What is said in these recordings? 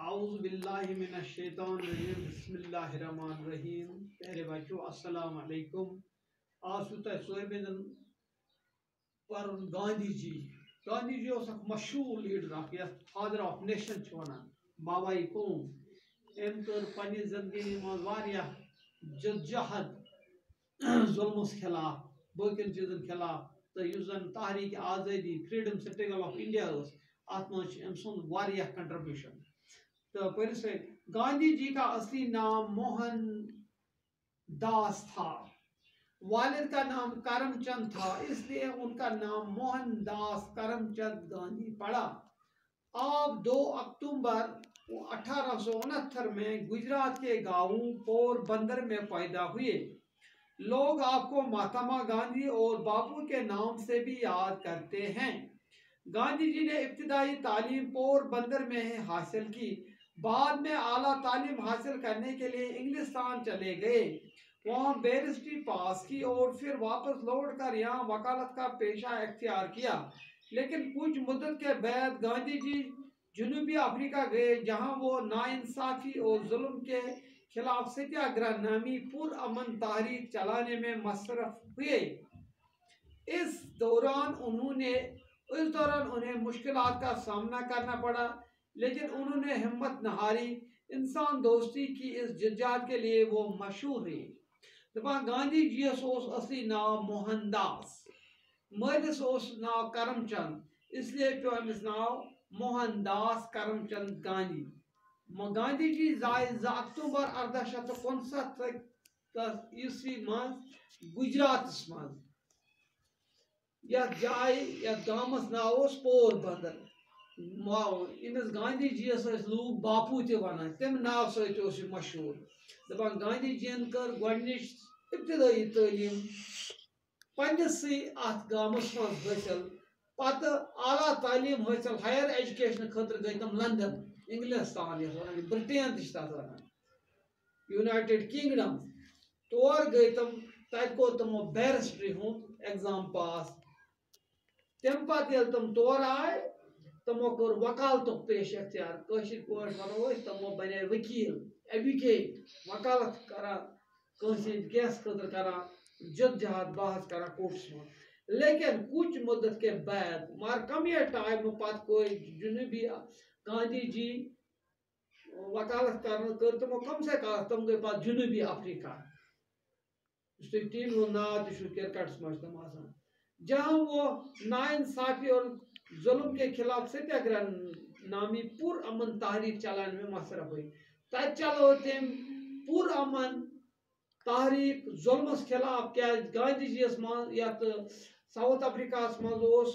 اعوذ باللہ من الشیطان الرجیم بسم اللہ الرحمن الرحیم پیارے بچوں السلام علیکم آسو تہ صحبن پر گاندھی جی اس مشہور لیڈر اخ یتھ فادر آف نیشن چھ ونان بابائی قوم ام کر پنہ زندگی من واریاہ جدجہد ظلمس خلاف باقین چیزن خلاف تو یس زن تحریک آزادی فریڈم سٹرگل آف انڈیا ات من ام سند واریاہ کنٹریبیوشن تو پہلے گاندھی جی کا اصلی نام موہن داس تھا، والد کا نام کرم چند تھا، اس لیے ان کا نام موہن داس کرم چند گاندھی پڑا۔ آپ 2 اکتوبر 1869 میں گجرات کے گاؤں پور بندر میں پیدا ہوئے۔ لوگ آپ کو مہاتما گاندھی اور باپو کے نام سے بھی یاد کرتے ہیں۔ گاندھی جی نے ابتدائی تعلیم پور بندر میں حاصل کی، بعد میں اعلیٰ تعلیم حاصل کرنے کے لیے انگلستان چلے گئے، وہاں بیرسٹری پاس کی اور پھر واپس لوٹ کر یہاں وکالت کا پیشہ اختیار کیا۔ لیکن کچھ مدت کے بعد گاندھی جی جنوبی افریقہ گئے، جہاں وہ ناانصافی اور ظلم کے خلاف ستیہ گرہ نامی پرامن تحریک چلانے میں مصروف ہوئے۔ اس دوران انہیں مشکلات کا سامنا کرنا پڑا، لیکن انہوں نے ہمت نہ ہاری۔ انسان دوستی کی اس جدوجہد کے لیے وہ مشہور ہیں۔ دپان گاندھی جی اصلی نام موہن داس، مالس ناو کرم چند، اس لیے پیو امس ناو موہن داس کرم چند گاندھی۔ گاندھی جی زائے 2 اکتوبر 1859 عیسوی من گجراتس من یتھ جائے یتھ گامس ناو پور بندر۔ امس گاندھی جی لوگ باپو تہ ونان، تم ناو ست مشہور۔ دپان گاندھی جی کر گۄڈنِچ ابتدائی تعلیم پنسے ات گامس من حاصل، پتہ اعلیٰ تعلیم حاصل ہائر ایجوکیشن خاطر گئی تم لندن، انگلستان یتھ ونان برٹین تہ تتھ ونان، یونائٹڈ کنگڈم۔ تور گئی تم، تتہ کور تمو بیرسٹری ہند ایگزام پاس۔ تم پتہ یل تم تور آئے، تمو کور وکالتک پیش اختیار، کٲشِر پٲٹھۍ ونو أسۍ تمو بنے وکیل، ایڈوکیٹ، وکالت کران، کٲنٛسہِ ہٕنٛدۍ کیس خٲطرٕ کران جدجہد بحث کران کورٹس منٛز۔ لیکن کچھ مدت کے بعد مگر کمی ٹائم پتہٕ کوٚر جنوبی گاندھی جی وکالت کر تمو کم سے کم تم گئی پتہٕ جنوبی افریقہ، یُس تۄہہِ ٹیٖمہِ ہُنٛد ناو تہِ چھُ کرکٹس منٛز تِم آسان، جہاں وہ ناانصافی اور ظلم کے خلاف ستیہ گرہ نامی پرامن تحریک چلانے میں مصروف ہوئی۔ تتہ چلو تم پرامن تحریک ظلمس خلاف، کیا گاندھی جی من یتھ ساؤتھ افریقہ من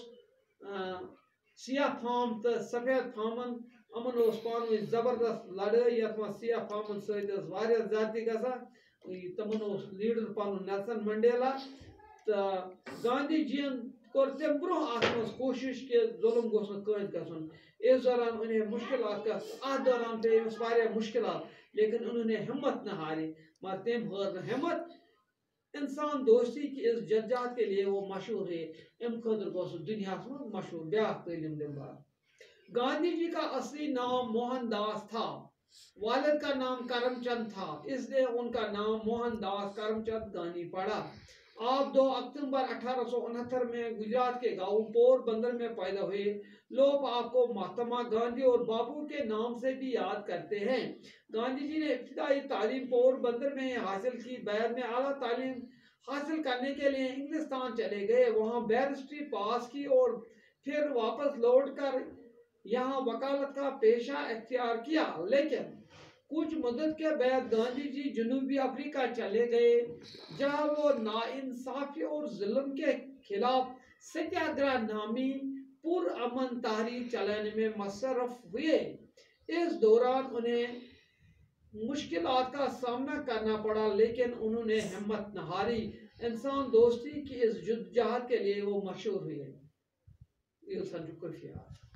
سیاہ فام تو سفید فامن امن پانوی زبردست لڑائی، یتھ من سیاہ فامن ست واریاہ زیادتی گژھان۔ تمن لیڈر پن نیلسن منڈیلا، تو گاندھی جی کور تم برو ات من کوشش کہ ظلم گوس نہ کٲنٛسہِ گژھُن۔ اس دوران انہیں مشکلات کا ات دوران پہ امس واریاہ مشکلات، لیکن انہوں نے ہمت نہ ہاری، مگر تم ہار نہ ہمت۔ انسان دوستی کی اس جدجہد کے لیے وہ مشہور ہے، ام خاطر گوس دنیا من مشہور۔ بیاکھ تعلیم دن بار گاندھی جی کا اصلی نام موہن داس تھا، والد کا نام کرم چند تھا، اس لیے ان کا نام موہن داس کرم چند گاندھی پڑا۔ آپ 2 اکتوبر 1869 میں گجرات کے گاؤں پور بندر میں پیدا ہوئے۔ لوگ آپ کو مہاتما گاندھی اور باپو کے نام سے بھی یاد کرتے ہیں۔ گاندھی جی نے ابتدائی تعلیم پور بندر میں حاصل کی، بعد میں اعلیٰ تعلیم حاصل کرنے کے لیے انگلستان چلے گئے، وہاں بیرسٹری پاس کی اور پھر واپس لوٹ کر یہاں وکالت کا پیشہ اختیار کیا۔ لیکن کچھ مدت کے بعد گاندھی جی جنوبی افریقہ چلے گئے، جہاں وہ ناانصافی اور ظلم کے خلاف ستیہ گرہ نامی پرامن تحریک چلانے میں مصروف ہوئے۔ اس دوران انہیں مشکلات کا سامنا کرنا پڑا، لیکن انہوں نے ہمت نہ ہاری۔ انسان دوستی کی اس جدوجہد کے لیے وہ مشہور ہوئے۔ یہ سنجو کفیات۔